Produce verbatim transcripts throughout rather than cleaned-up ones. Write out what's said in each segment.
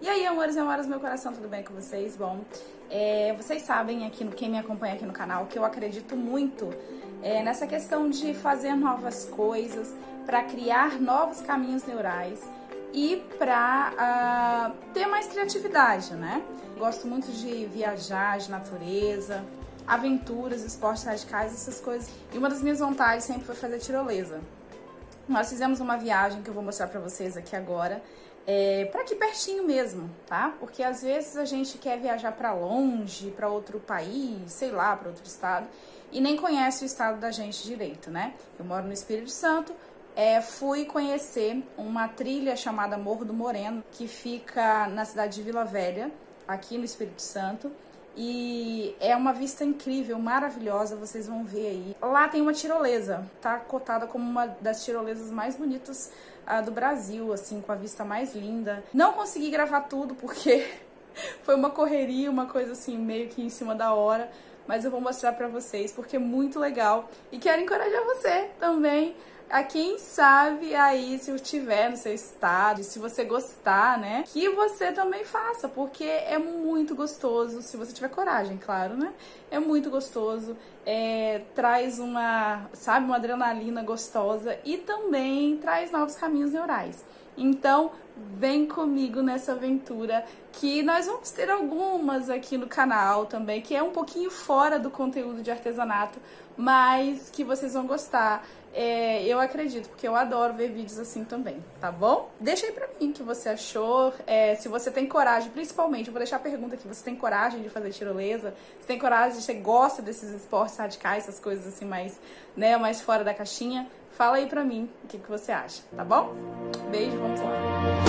E aí, amores e amoras do meu coração, tudo bem com vocês? Bom, é, vocês sabem, aqui no, quem me acompanha aqui no canal, que eu acredito muito é, nessa questão de fazer novas coisas, para criar novos caminhos neurais e para uh, ter mais criatividade, né? Gosto muito de viajar, de natureza, aventuras, esportes radicais, essas coisas. E uma das minhas vontades sempre foi fazer tirolesa. Nós fizemos uma viagem que eu vou mostrar pra vocês aqui agora, é, pra aqui pertinho mesmo, tá? Porque às vezes a gente quer viajar pra longe, pra outro país, sei lá, pra outro estado, e nem conhece o estado da gente direito, né? Eu moro no Espírito Santo, é, fui conhecer uma trilha chamada Morro do Moreno, que fica na cidade de Vila Velha, aqui no Espírito Santo. E é uma vista incrível, maravilhosa, vocês vão ver aí. Lá tem uma tirolesa, tá cotada como uma das tirolesas mais bonitas uh, do Brasil, assim, com a vista mais linda. Não consegui gravar tudo porque foi uma correria, uma coisa assim, meio que em cima da hora. Mas eu vou mostrar pra vocês porque é muito legal. E quero encorajar você também, a quem sabe aí, se eu estiver no seu estado, se você gostar, né, que você também faça, porque é muito gostoso, se você tiver coragem, claro, né, é muito gostoso, é, traz uma, sabe, uma adrenalina gostosa e também traz novos caminhos neurais. Então, vem comigo nessa aventura, que nós vamos ter algumas aqui no canal também, que é um pouquinho fora do conteúdo de artesanato, mas que vocês vão gostar. É, eu acredito, porque eu adoro ver vídeos assim também, tá bom? Deixa aí pra mim o que você achou, é, se você tem coragem, principalmente, eu vou deixar a pergunta aqui, você tem coragem de fazer tirolesa? Você tem coragem, você gosta desses esportes radicais, essas coisas assim mais, né, mais fora da caixinha? Fala aí pra mim o que, que você acha, tá bom? Beijo, vamos lá!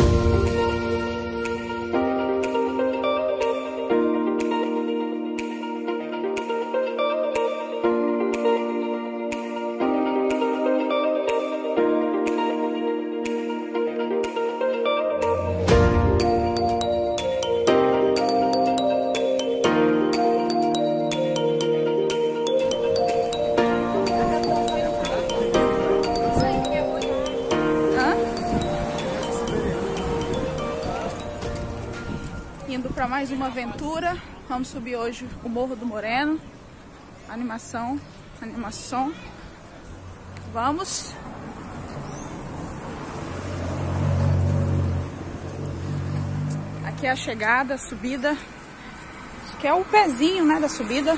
Indo para mais uma aventura, vamos subir hoje o Morro do Moreno, animação, animação, vamos! Aqui é a chegada, a subida, que é o pezinho, né, da subida.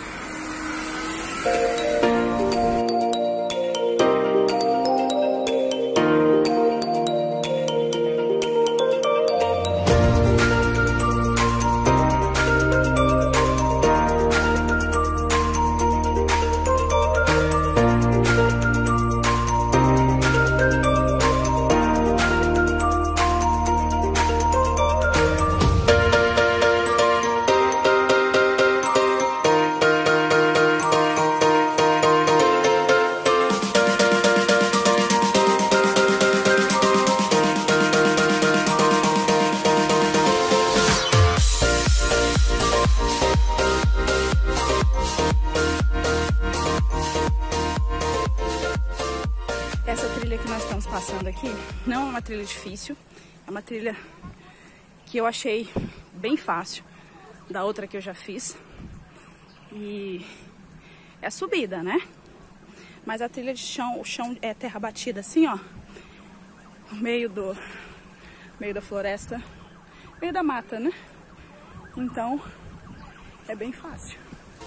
Essa trilha que nós estamos passando aqui não é uma trilha difícil, é uma trilha que eu achei bem fácil da outra que eu já fiz. E é subida, né? Mas a trilha de chão, o chão é terra batida assim, ó, no meio do meio da floresta, meio da mata, né? Então é bem fácil.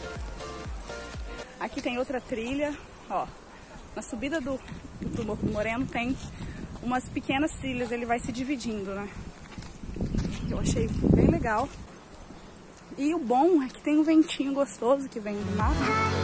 Aqui tem outra trilha, ó. Na subida do, do Morro do Moreno tem umas pequenas trilhas, ele vai se dividindo, né? Eu achei bem legal. E o bom é que tem um ventinho gostoso que vem do mar.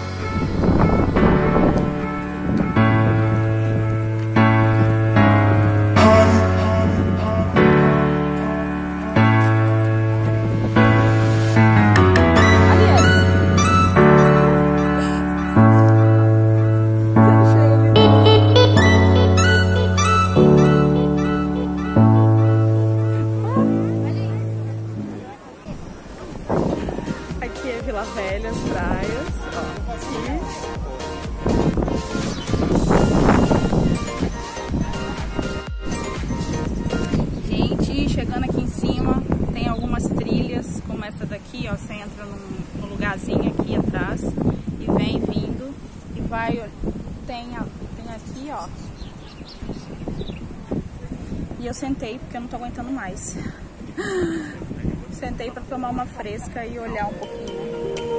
Aqui é Vila Velha, as praias, ó, aqui. Gente, chegando aqui em cima, tem alguns daqui, ó, você entra num, num lugarzinho aqui atrás e vem vindo e vai, tem, tem aqui, ó. E eu sentei porque eu não tô aguentando mais. Sentei para tomar uma fresca e olhar um pouquinho.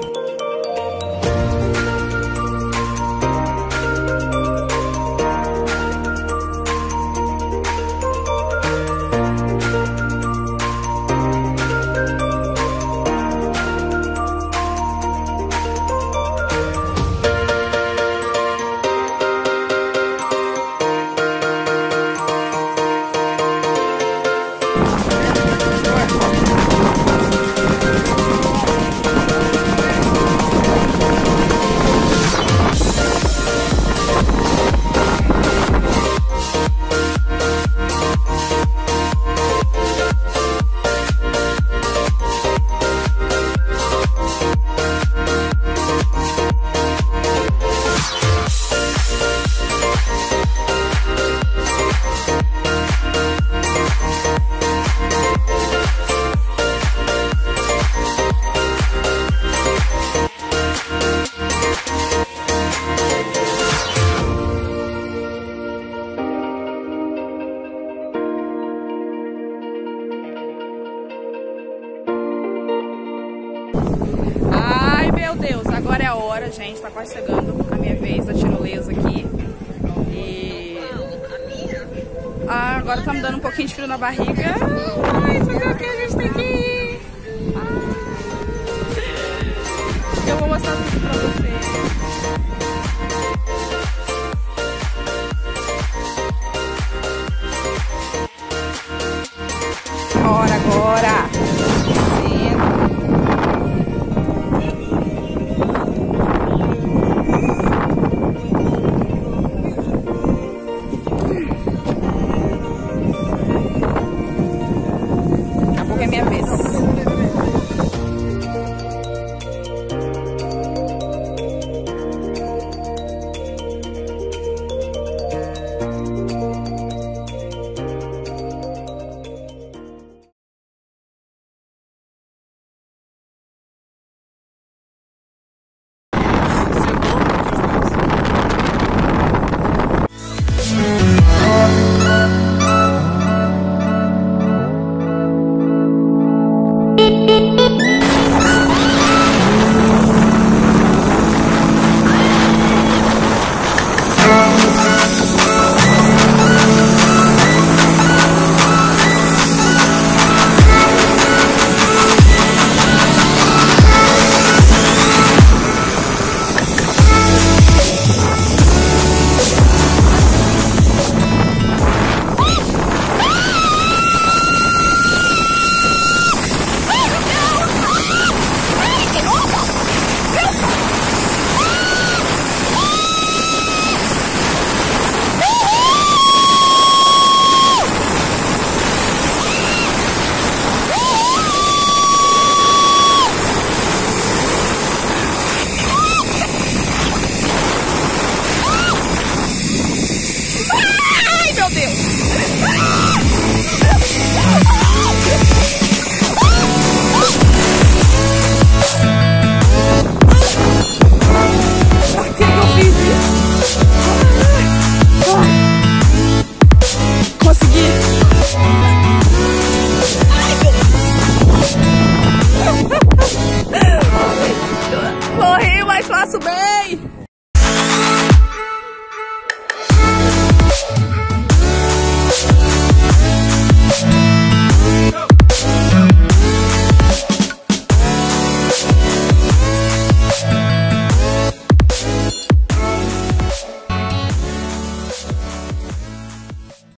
Ai, meu Deus, agora é a hora, gente, tá quase chegando a minha vez da tirolesa aqui. E... Ah, agora tá me dando um pouquinho de frio na barriga. Ai, fazer o que, gente?